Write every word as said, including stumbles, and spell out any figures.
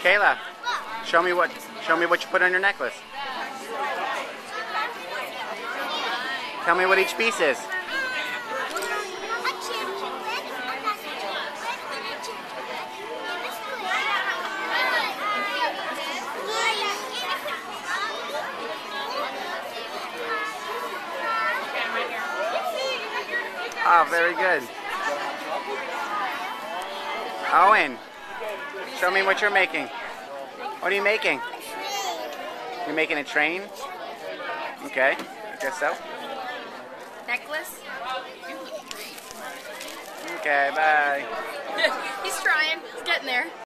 Kayla, show me what show me what you put on your necklace. Tell me what each piece is. Oh, very good. Owen, show me what you're making. What are you making? You're making a train? Okay, I guess so. Necklace? Okay, bye. He's trying. He's getting there.